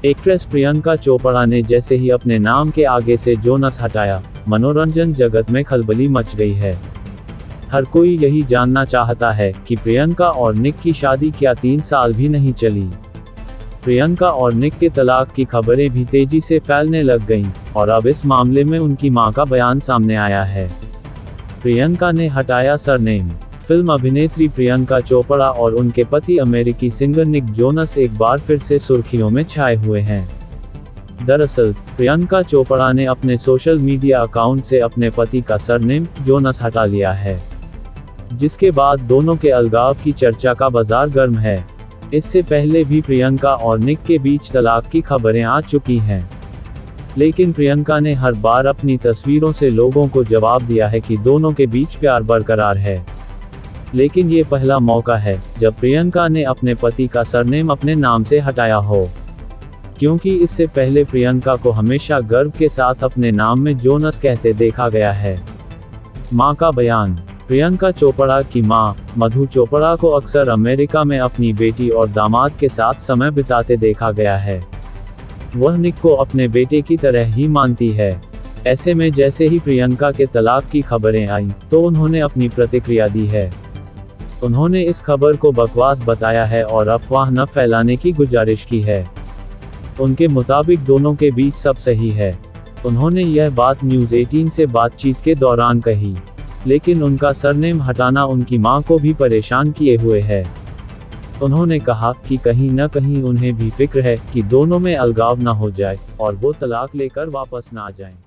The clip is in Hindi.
एक्ट्रेस प्रियंका चोपड़ा ने जैसे ही अपने नाम के आगे से जोनस हटाया, मनोरंजन जगत में खलबली मच गई है। हर कोई यही जानना चाहता है कि प्रियंका और निक की शादी क्या 3 साल भी नहीं चली। प्रियंका और निक के तलाक की खबरें भी तेजी से फैलने लग गईं, और अब इस मामले में उनकी मां का बयान सामने आया है। प्रियंका ने हटाया सरनेम। फिल्म अभिनेत्री प्रियंका चोपड़ा और उनके पति अमेरिकी सिंगर निक जोनस एक बार फिर से सुर्खियों में छाए हुए हैं। दरअसल, प्रियंका चोपड़ा ने अपने सोशल मीडिया अकाउंट से अपने पति का सरनेम जोनस हटा लिया है, जिसके बाद दोनों के अलगाव की चर्चा का बाजार गर्म है। इससे पहले भी प्रियंका और निक के बीच तलाक की खबरें आ चुकी हैं, लेकिन प्रियंका ने हर बार अपनी तस्वीरों से लोगों को जवाब दिया है कि दोनों के बीच प्यार बरकरार है। लेकिन ये पहला मौका है जब प्रियंका ने अपने पति का सरनेम अपने नाम से हटाया हो, क्योंकि इससे पहले प्रियंका को हमेशा गर्व के साथ अपने नाम में जोनस कहते देखा गया है। मां का बयान। प्रियंका चोपड़ा की मां, मधु चोपड़ा को अक्सर अमेरिका में अपनी बेटी और दामाद के साथ समय बिताते देखा गया है। वह निक को अपने बेटे की तरह ही मानती है। ऐसे में जैसे ही प्रियंका के तलाक की खबरें आईं, तो उन्होंने अपनी प्रतिक्रिया दी है। उन्होंने इस खबर को बकवास बताया है और अफवाह न फैलाने की गुजारिश की है। उनके मुताबिक दोनों के बीच सब सही है। उन्होंने यह बात न्यूज़ 18 से बातचीत के दौरान कही, लेकिन उनका सरनेम हटाना उनकी मां को भी परेशान किए हुए है। उन्होंने कहा कि कहीं न कहीं उन्हें भी फिक्र है कि दोनों में अलगाव न हो जाए और वो तलाक लेकर वापस न आ जाएं।